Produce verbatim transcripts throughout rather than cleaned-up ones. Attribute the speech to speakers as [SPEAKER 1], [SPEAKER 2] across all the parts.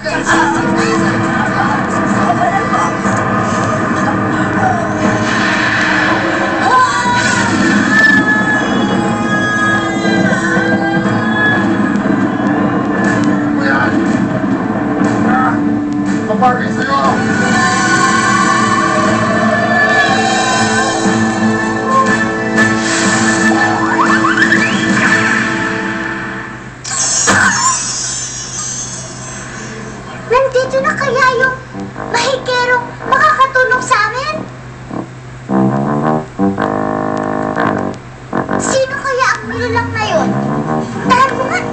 [SPEAKER 1] Party sa'yo!
[SPEAKER 2] Nandito na kaya yung mahikerong makakatulong sa amin? Sino kaya ang nilalang na yun? Tahan mo nga!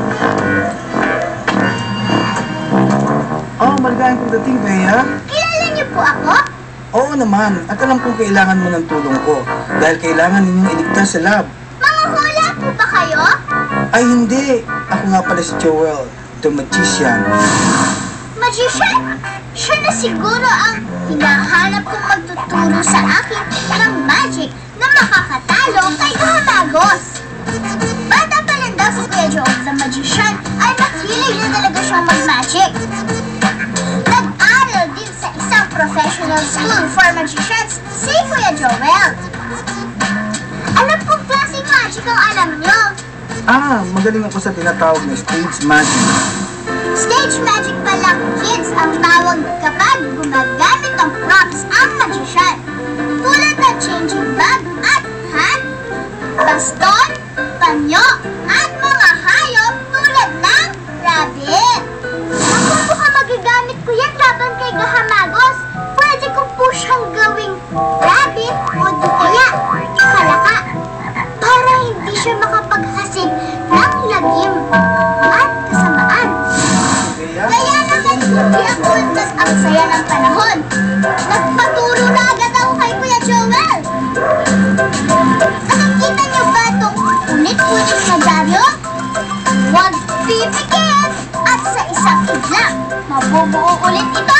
[SPEAKER 3] Oh, maligayang pagdating, Bea.
[SPEAKER 2] Kilala niyo po ako?
[SPEAKER 3] Oo naman, at alam kong kailangan mo ng tulong ko dahil kailangan ninyong iligtas sa lab.
[SPEAKER 2] Mga hula po ba kayo?
[SPEAKER 3] Ay hindi, ako nga pala si Joel, the magician.
[SPEAKER 2] Magician? Siya na siguro ang hinahanap kong magtuturo sa akin ng magic na makakatalo kay Gahamagos. Bata pa lang daw si Kuya Joel, the magician, ay mahilig na talaga siyang mag-magic. Nag-aral din sa isang professional school for magicians si Kuya Joel. Alam kong klaseng magic ang alam niyo.
[SPEAKER 3] Ah, magaling ako sa tinatawag na stage magic.
[SPEAKER 2] Stage magic pala, kids, ang tawag kapag gumagamit ng props ang magician. Tulad ng changing bag at hat, baston, panyo, at mga hayop tulad ng rabbit. Ako mukhang magagamit ko yan laban kay Gahamagos. Pwede ko po siyang gawing rabbit o di kaya kalaka para hindi siya makapaghasig ng lagim at kasamaan. Kaya naman hindi ako tas ang saya ng panahon. Nagpaturo na agad ako kay Kuya Joel. Nakikita niyo ba itong ulit-ulit na daryo? Huwag pipikit at sa isang idlang mabubuo ulit ito.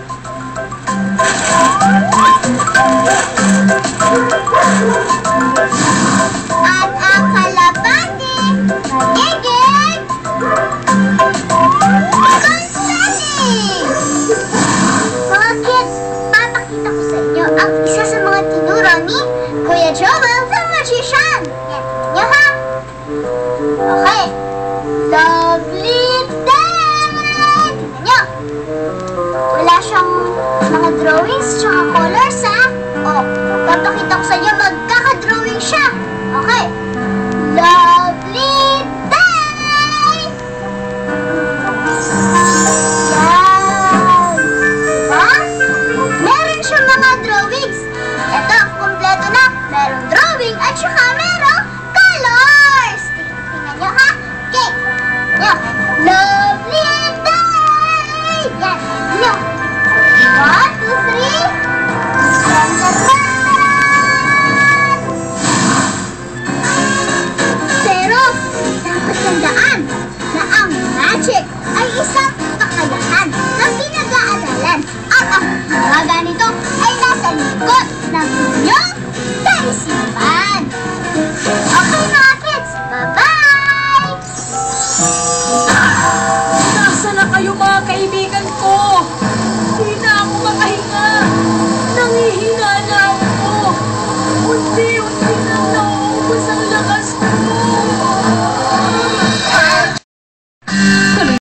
[SPEAKER 2] At ang kalapati magiging confetti! Mga kids, papakita ko sa inyo ang isa sa mga tinuro ni Kuya Joel the Magician. Yan, nyo ha? Okay. Lovely day! Tignan nyo. Wala siyang mga drawings tsaka colors ha? O, papakita ko sa inyo